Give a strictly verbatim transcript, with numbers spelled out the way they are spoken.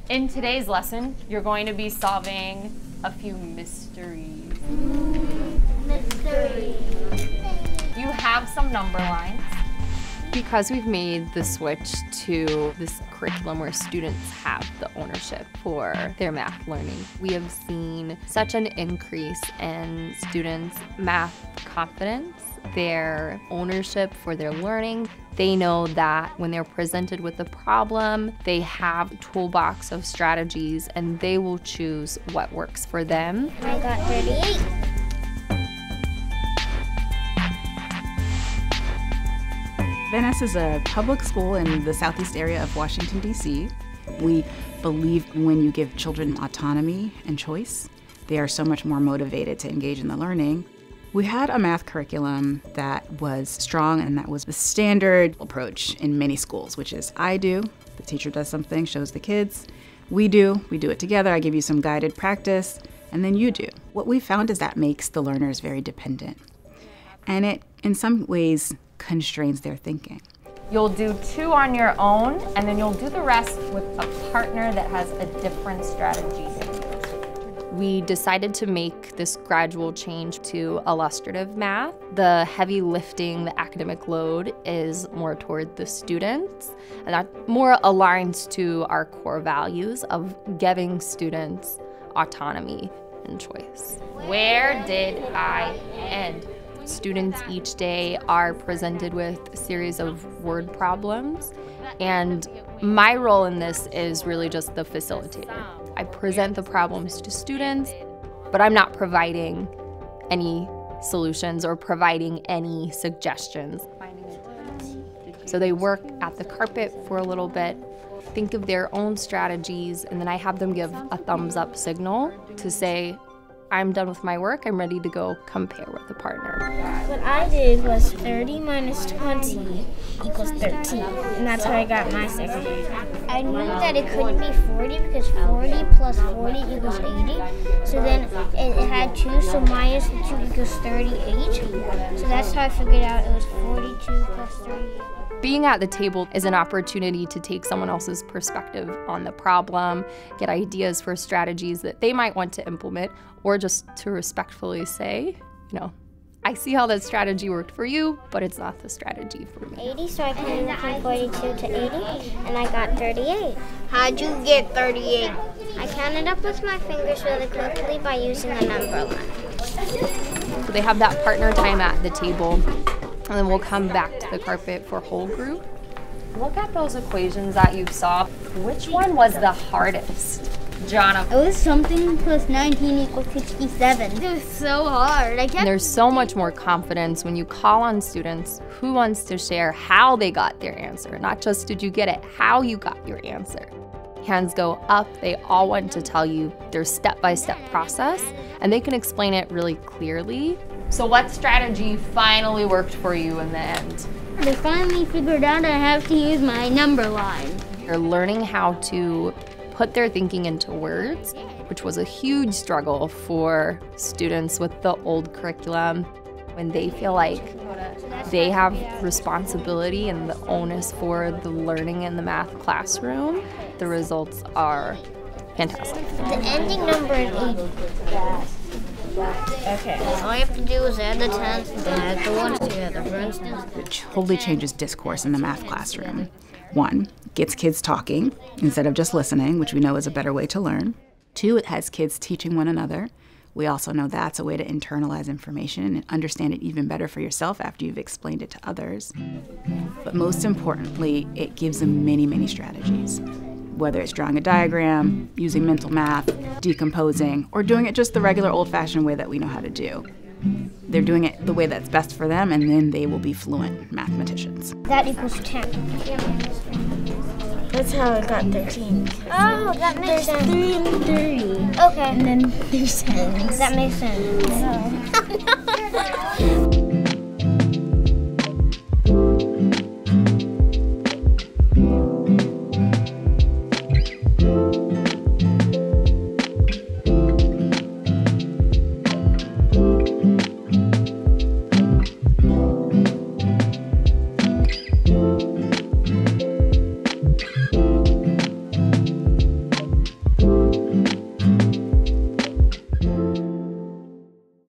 In today's lesson, you're going to be solving a few mysteries. Mystery. You have some number lines. Because we've made the switch to this curriculum where students have the ownership for their math learning, we have seen such an increase in students' math confidence, their ownership for their learning. They know that when they're presented with a problem, they have a toolbox of strategies and they will choose what works for them. I got thirty-eight. Van Ness is a public school in the southeast area of Washington, D C We believe when you give children autonomy and choice, they are so much more motivated to engage in the learning. We had a math curriculum that was strong and that was the standard approach in many schools, which is I do, the teacher does something, shows the kids, we do, we do it together, I give you some guided practice, and then you do. What we found is that makes the learners very dependent. And it, in some ways, constrains their thinking. You'll do two on your own, and then you'll do the rest with a partner that has a different strategy than you. We decided to make this gradual change to illustrative math. The heavy lifting, the academic load is more toward the students, and that more aligns to our core values of giving students autonomy and choice. Where did I end? Students each day are presented with a series of word problems, and my role in this is really just the facilitator. I present the problems to students, but I'm not providing any solutions or providing any suggestions. So they work at the carpet for a little bit, think of their own strategies, and then I have them give a thumbs up signal to say, I'm done with my work, I'm ready to go compare with a partner. What I did was thirty minus twenty equals thirteen, and that's how I got my second. I knew that it couldn't be forty because forty plus forty equals eighty, so then it, it had two, so minus the two equals thirty-eight. So that's how I figured out it was forty-two plus thirty-eight. Being at the table is an opportunity to take someone else's perspective on the problem, get ideas for strategies that they might want to implement, or just to respectfully say, you know, I see how that strategy worked for you, but it's not the strategy for me. eighty, so I counted up from forty-two to eighty, and I got thirty-eight. How'd you get thirty-eight? I counted up with my fingers really quickly by using a number line. So they have that partner time at the table. And then we'll come back to the carpet for whole group. Look at those equations that you saw. Which one was the hardest? Jonathan. It was something plus nineteen equals sixty-seven. It was so hard. I kept There's so much more confidence when you call on students who wants to share how they got their answer. Not just did you get it, how you got your answer. Hands go up, they all want to tell you their step-by-step process, and they can explain it really clearly. So what strategy finally worked for you in the end? They finally figured out I have to use my number line. They're learning how to put their thinking into words, which was a huge struggle for students with the old curriculum. When they feel like they have responsibility and the onus for the learning in the math classroom, the results are fantastic. The ending number is eighty. Okay, all you have to do is add the tens and add the ones together, for instance. Which totally changes discourse in the math classroom. One, gets kids talking instead of just listening, which we know is a better way to learn. Two, it has kids teaching one another. We also know that's a way to internalize information and understand it even better for yourself after you've explained it to others. But most importantly, it gives them many, many strategies. Whether it's drawing a diagram, using mental math, decomposing, or doing it just the regular old-fashioned way that we know how to do. They're doing it the way that's best for them, and then they will be fluent mathematicians. That equals ten. That's how I got thirteen. Oh, that makes sense. There's three and three. Okay. And then there's ten. That makes sense. Oh.